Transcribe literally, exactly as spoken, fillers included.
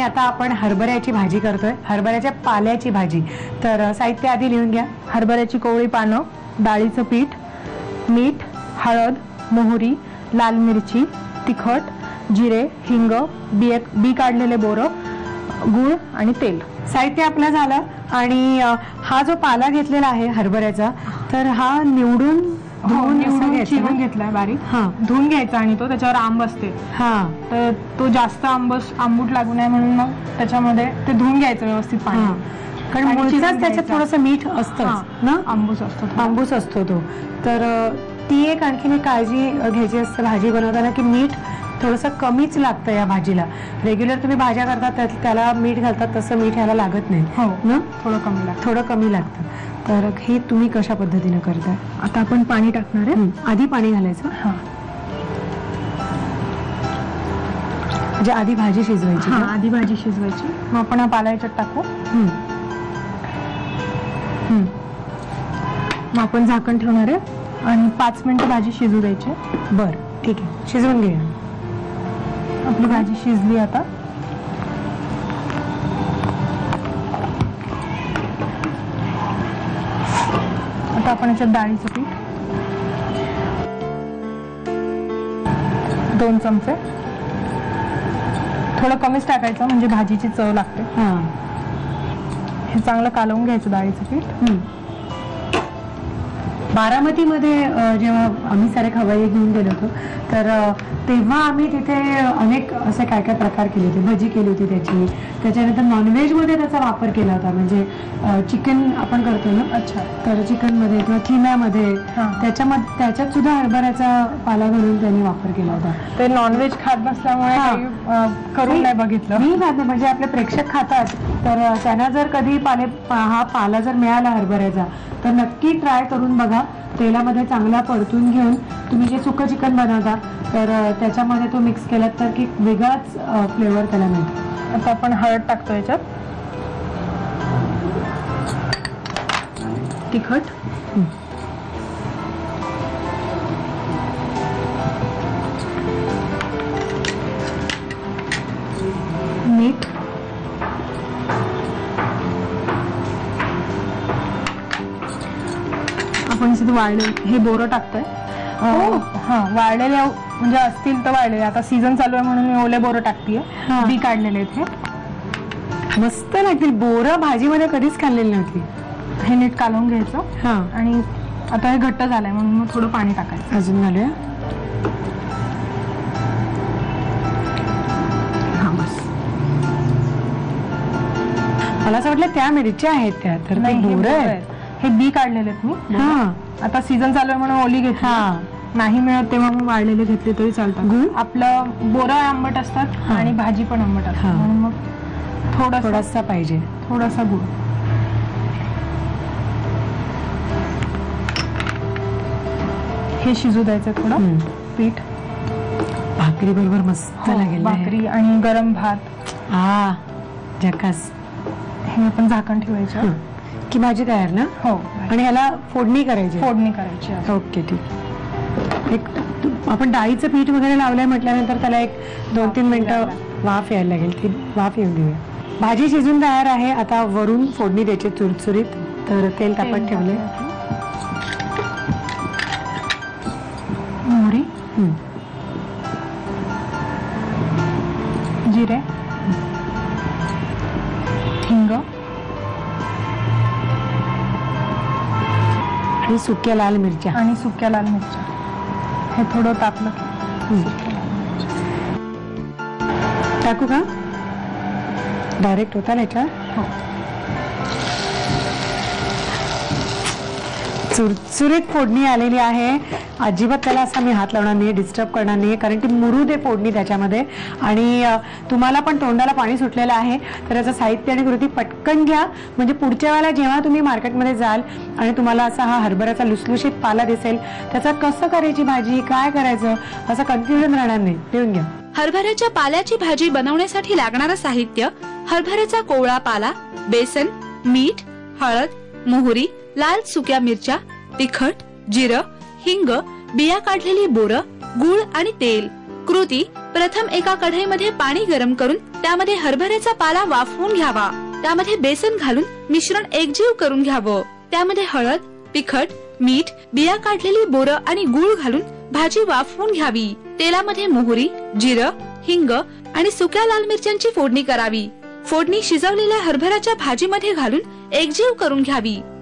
आता आपण हरभऱ्याची भाजी करतोय, हरभऱ्याच्या पाल्याची भाजी. तर साहित्य आधी लिहून घ्या. हरभऱ्याची कोवळी पानं, डाळीचं पीठ, मीठ, हळद, मोहरी, लाल मिरची, तिखट, जिरे, हिंग, बी बी काढलेले बोरं, गूळ आणि तेल. साहित्य आपलं झालं. आणि हा जो पाला घेतलेला आहे हरभऱ्याचा, तर हा निवडून निवडून चिरून घेतलाय बारीक. हा, धुवून घ्यायचा आणि तो त्याच्यावर आंब असते. हा, तर तो जास्त आंबस आंबूट लागू नये म्हणून मग त्याच्यामध्ये ते धुवून घ्यायचं व्यवस्थित पाणी. कारण मुळचाच त्याच्यात थोडंसं मीठ असतं ना, आंबूस असतो, आंबूस असतो तो. तर ती एक आणखीन एक काळजी घ्यायची असते भाजी बनवताना, की मीठ थोडंसं कमीच लागतं या भाजीला. रेग्युलर तुम्ही भाज्या करतात त्याला मीठ घालतात, तसं मीठ ह्याला लागत नाही. हो ना, थोडं कमी लागतं. थोडं कमी लागतं. तर हे तुम्ही कशा पद्धतीने करताय? आता आपण पाणी टाकणार आहे. आधी पाणी घालायचं. हा, म्हणजे आधी भाजी शिजवायची. हा, आधी भाजी शिजवायची. मग आपण हा पाला याच्यात टाकू. मग आपण झाकण ठेवणार आहे आणि पाच मिनिटं भाजी शिजू द्यायची. बर, ठीक आहे, शिजवून घेऊया. आपली भाजी शिजली. आता आता आपण याच्यात डाळीचं पीठ दोन चमचे, थोडं कमीच टाकायचं म्हणजे भाजीची चव लागते. हा, हे चांगलं कालवून घ्यायचं डाळीचं पीठ. बारामतीमध्ये जेव्हा आम्ही सारे खवाई घेऊन गेलो होतो, तर तेव्हा आम्ही तिथे अनेक असे काय काय प्रकार केले होते. भजी केली होती त्याची, त्याच्यानंतर नॉनव्हेजमध्ये त्याचा वापर केला होता. म्हणजे चिकन आपण करतो ना, अच्छा, तर चिकनमध्ये किंवा खिम्यामध्ये त्याच्यामध्ये त्याच्यात सुद्धा हरभऱ्याचा पाला घालून त्यांनी वापर केला होता. ते नॉनव्हेज खात नसल्यामुळे करून नाही बघितलं. मी खाते, म्हणजे आपले प्रेक्षक खातात, तर त्यांना जर कधी पाले हा पाला जर मिळाला हरभऱ्याचा, तर नक्की ट्राय करून बघा. तेलामध्ये चांगला परतून घेऊन तुम्ही जे सुकं चिकन बनवता, तर त्याच्यामध्ये तो मिक्स केला तर की वेगळाच फ्लेवर त्याला मिळतो. आता आपण हळद टाकतो याच्यात, तिखट, मीठ, आपण इथे वाळले हे बोरं टाकतोय. हा, वाळलेले म्हणजे असतील तर वाळलेले. आता सीझन चालू आहे म्हणून मी ओले बोरं टाकतीये. बी काढलेले आहेत. हे मस्त लागतील. बोरं भाजीमध्ये कधीच खाल्लेली नव्हती. हे नीट कालवून घ्यायचं. हा, आणि आता हे घट्ट झालंय म्हणून मग थोडं पाणी टाकायचं. अजून घालूया. हा, बस. मला असं वाटलं त्या मिरच्या आहेत त्या, तर बोरं आहेत. हे बी काढलेले आहेत मी. हा, आता सीझन चालू आहे म्हणून ओली घेतली. हा, नाही मिळत तेव्हा मग वाळलेले घेतले तरी चालतात. आपलं बोरं आंबट असतात आणि भाजी पण आंबट असतात, म्हणून मग थोडा थोडासा पाहिजे, थोडासा गुळ. हे शिजू द्यायचं थोडं. पीठ भाकरी बरोबर मस्त लागेल. भाकरी आणि गरम भात. हा, झकास. हे आपण झाकण ठेवायचं की भाजी तयार ना. हो, आणि ह्याला फोडणी करायची. फोडणी करायची. ओके, ठीक. एक आपण डाळीचं पीठ वगैरे लावलंय म्हटल्यानंतर त्याला एक दोन तीन मिनिटं वाफ यायला लागेल. ती वाफ येऊन देऊया. भाजी शिजून तयार आहे. आता वरून फोडणी द्यायची चुरचुरीत. तर तेल तापत ठेवले. मोहरी, जिरे, हिंग आणि सुक्या लाल मिरच्या. आणि सुक्या लाल मिरच्या. हे थोडं तापलं टाकू का? डायरेक्ट होता ना याच्यात. हो, चुरचुरीत फोडणी आलेली आहे. अजिबात त्याला असा मी हात लावणार नाही, डिस्टर्ब करणार नाही, कारण ती मुरू दे फोडणी त्याच्यामध्ये. आणि तुम्हाला पण तोंडाला पाणी सुटलेलं आहे, तर याचं साहित्य आणि कृती पटकन घ्या. म्हणजे पुढच्या वेळेला जेव्हा तुम्ही मार्केटमध्ये जाल आणि तुम्हाला असा हा हरभऱ्याचा लुसलुशीत पाला दिसेल, त्याचा कसं करायची भाजी, काय करायचं, असं कन्फ्युजन राहणार नाही. लिहून घ्या. हरभऱ्याच्या पाल्याची भाजी बनवण्यासाठी लागणारं साहित्य: हरभऱ्याचा कोवळा पाला, बेसन, मीठ, हळद, मोहरी, लाल सुक्या मिरच्या, तिखट, जिरं, हिंग, बिया काढलेली बोरं, गूळ आणि तेल. कृती: प्रथम एका कढईमध्ये पाणी गरम करून त्यामध्ये हरभऱ्याचा पाला वाफवून घ्यावा. त्यामध्ये बेसन घालून मिश्रण एकजीव करून घ्यावं. त्यामध्ये हळद, तिखट, मीठ, बिया काढलेली बोरं आणि गूळ घालून भाजी वाफवून घ्यावी. तेलामध्ये मोहरी, जिरं, हिंग आणि सुक्या लाल मिरच्यांची फोडणी करावी. फोडणी शिजवलेल्या हरभऱ्याच्या भाजीमध्ये घालून एकजीव करून घ्यावी.